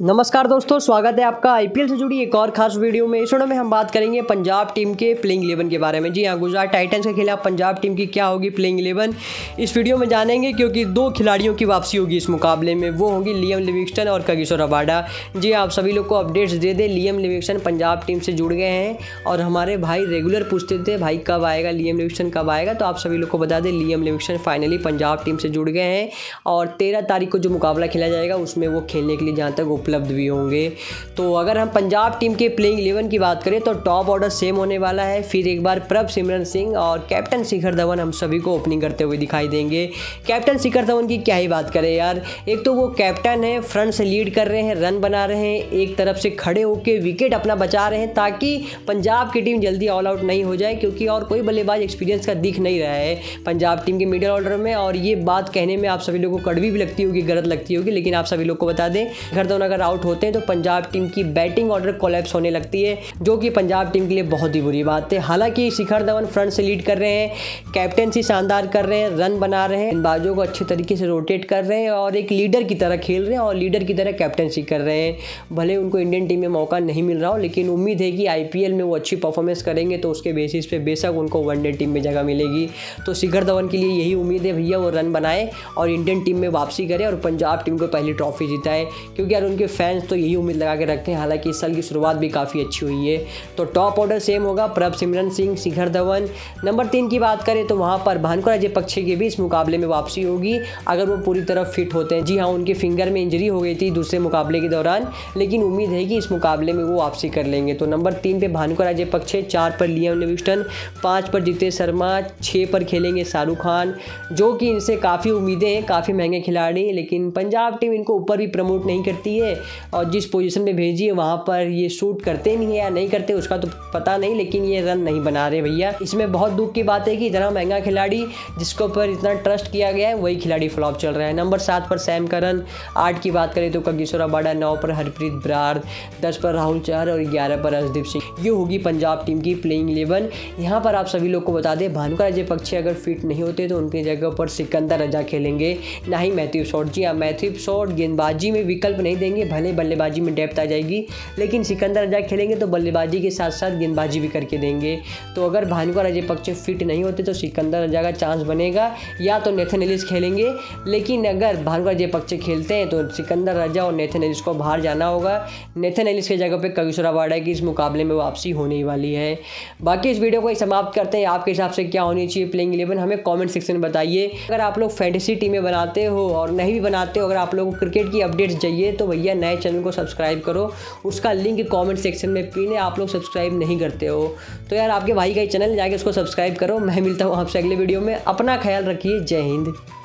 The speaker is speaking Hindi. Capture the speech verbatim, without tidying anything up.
नमस्कार दोस्तों, स्वागत है आपका आईपीएल से जुड़ी एक और खास वीडियो में। इस वीडियो में हम बात करेंगे पंजाब टीम के प्लेइंग इलेवन के बारे में। जी हाँ, गुजरात टाइटंस के खिलाफ पंजाब टीम की क्या होगी प्लेइंग इलेवन, इस वीडियो में जानेंगे, क्योंकि दो खिलाड़ियों की वापसी होगी इस मुकाबले में। वो होंगी लियम लिविंगस्टन और कागिसो रबाडा। जी हाँ, आप सभी लोग को अपडेट्स दे दे। लियम लिविंगस्टन पंजाब टीम से जुड़ गए हैं और हमारे भाई रेगुलर पूछते थे भाई कब आएगा लियम लिविंगस्टन, कब आएगा। तो आप सभी लोग को बता दें, Liam Livingstone finally Punjab team से जुड़ गए हैं और तेरह तारीख को जो मुकाबला खेला जाएगा उसमें वो खेलने के लिए जहाँ तक उपलब्ध भी होंगे। तो अगर हम पंजाब टीम के प्लेइंग इलेवन की बात करें तो टॉप ऑर्डर सेम होने वाला है। फिर एक बार प्रभसिमरन सिंह और कैप्टन शिखर धवन हम सभी को ओपनिंग करते हुए दिखाई देंगे। कैप्टन शिखर धवन की क्या ही बात करें यार, एक तो वो कैप्टन है, फ्रंट से लीड कर रहे हैं, रन बना रहे हैं, एक तरफ से खड़े होकर विकेट अपना बचा रहे हैं ताकि पंजाब की टीम जल्दी ऑल आउट नहीं हो जाए, क्योंकि और कोई बल्लेबाज एक्सपीरियंस का दिख नहीं रहा है पंजाब टीम के मिडिल ऑर्डर में। और ये बात कहने में आप सभी लोगों को कड़वी भी लगती होगी, गलत लगती होगी, लेकिन आप सभी लोग को बता दें, शिखर धवन अगर आउट होते हैं तो पंजाब टीम की बैटिंग ऑर्डर कोलैप्स होने लगती है, जो कि पंजाब टीम के लिए बहुत ही बुरी बात है। हालांकि शिखर धवन फ्रंट से लीड कर रहे हैं, कैप्टेंसी शानदार कर रहे हैं, रन बना रहे हैं, गेंदबाजों को अच्छे तरीके से रोटेट कर रहे हैं और एक लीडर की तरह खेल रहे हैं और लीडर की तरह कैप्टेंसी कर रहे हैं। भले उनको इंडियन टीम में मौका नहीं मिल रहा हो, लेकिन उम्मीद है कि आईपीएल में वो अच्छी परफॉर्मेंस करेंगे तो उसके बेसिस पे बेशक उनको वनडे टीम में जगह मिलेगी। तो शिखर धवन के लिए यही उम्मीद है भैया, वो रन बनाए और इंडियन टीम में वापसी करे और पंजाब टीम को पहली ट्रॉफी जिताए, क्योंकि यार उनके फैंस तो यही उम्मीद लगा के रखते हैं। हालांकि इस साल की शुरुआत भी काफ़ी अच्छी हुई है। तो टॉप ऑर्डर सेम होगा, प्रभसिमरन सिंह, शिखर धवन। नंबर तीन की बात करें तो वहाँ पर भानुका राजेपक्षे की भी इस मुकाबले में वापसी होगी, अगर वो पूरी तरह फिट होते हैं। जी हाँ, उनके फिंगर में इंजरी हो गई थी दूसरे मुकाबले के दौरान, लेकिन उम्मीद है कि इस मुकाबले में वो वापसी कर लेंगे। तो नंबर तीन पे भानुका राजेपक्षे, चार पर लियम लिविंगस्टन, पाँच पर जितेश शर्मा, छः पर खेलेंगे शाहरुख खान, जो कि इनसे काफ़ी उम्मीदें हैं, काफ़ी महंगे खिलाड़ी, लेकिन पंजाब टीम इनको ऊपर भी प्रमोट नहीं करती है और जिस पोजीशन में भेजी है वहाँ पर ये शूट करते नहीं है या नहीं करते उसका तो पता नहीं, लेकिन ये रन नहीं बना रहे भैया। इसमें बहुत दुख की बात है कि इतना महंगा खिलाड़ी जिसके ऊपर इतना ट्रस्ट किया गया है वही खिलाड़ी फ्लॉप चल रहा है। नंबर सात पर सैम करन, आठ की बात करें तो कागिसो रबाडा, नौ पर हरप्रीत बरार, दस पर राहुल चहर और ग्यारह पर अर्शदीप सिंह। ये होगी पंजाब टीम की प्लेइंग इलेवन। यहाँ पर आप सभी लोग को बता दें, भानुका राजेपक्षे अगर फिट नहीं होते तो उनकी जगह पर सिकंदर रजा खेलेंगे, ना ही मैथ्यू शॉट। जी हाँ, मैथ्यू शॉट गेंदबाजी में विकल्प नहीं देंगे, भले बल्लेबाजी में डेप्थ आ जाएगी, लेकिन सिकंदर रजा खेलेंगे तो बल्लेबाजी के साथ साथ गेंदबाजी भी करके देंगे। तो अगर भानुका राजेपक्षे फिट नहीं होते तो सिकंदर रजा का चांस बनेगा, या तो नेथन एलिस खेलेंगे, लेकिन अगर भानुका राजेपक्षे खेलते हैं तो सिकंदर रजा और नेथन एलिस को बाहर जाना होगा। नेथन एलिस की जगह पे कागिसो रबाडा की इस मुकाबले में वापसी होने ही वाली है। बाकी इस वीडियो को ही समाप्त करते हैं। आपके हिसाब से क्या होनी चाहिए प्लेइंग इलेवन, हमें कॉमेंट सेक्शन में बताइए। अगर आप लोग फैंटेसी टीमें बनाते हो और नहीं भी बनाते हो, अगर आप लोगों को क्रिकेट की अपडेट्स चाहिए तो भैया नए चैनल को सब्सक्राइब करो, उसका लिंक कॉमेंट सेक्शन में पिन है। आप लोग सब्सक्राइब नहीं करते हो तो यार आपके भाई का ही चैनल जाके उसको सब्सक्राइब करो। मैं मिलता हूँ आपसे अगले वीडियो में। अपना ख्याल रखिए। जय हिंद।